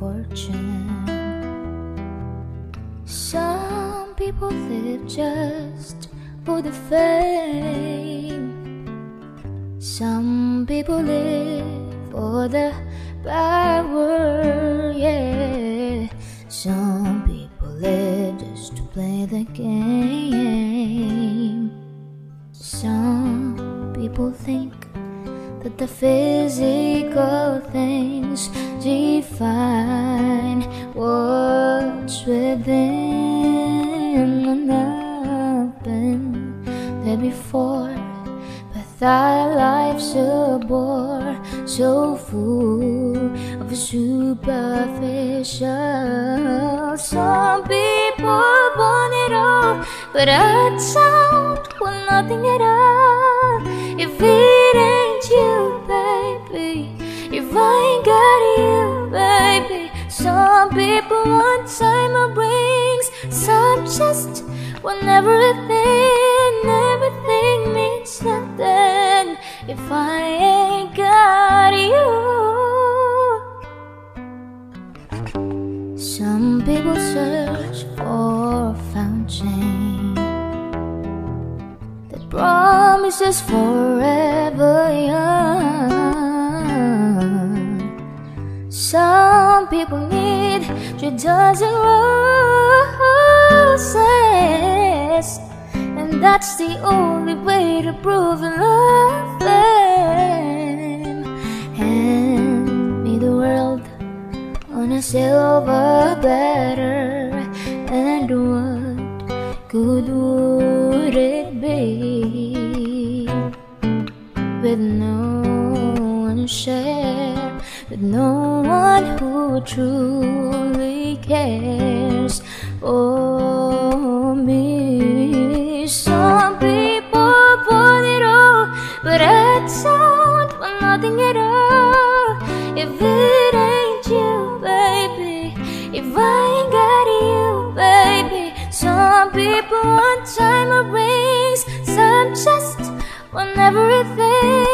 fortune. Some people live just for the fame. Some people live for the power, yeah. Some people live just to play the game. Some people think that the physical things define what's within. And I've been there before, but that life's a bore, so full of superficial. Some people want it all, but I'd sound for nothing at all if it ain't you, baby. If I ain't got you, baby. Some people want diamond rings, some just want everything. Everything means nothing if I ain't got you. Some people search for a fountain that promises forever young. Some people need 3 dozen roses, and that's the only way to prove a love them. Hand me the world on a silver platter, and what good would it be with no one to share, with no one who truly cares for me? Some people want it all, but I'd sound for nothing at all if it ain't you, baby. If I ain't got you, baby. Some people want diamond rings, some just want everything.